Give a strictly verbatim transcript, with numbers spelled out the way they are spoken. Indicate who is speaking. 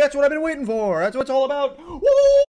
Speaker 1: That's what I've been waiting for. That's what it's all about. Woo!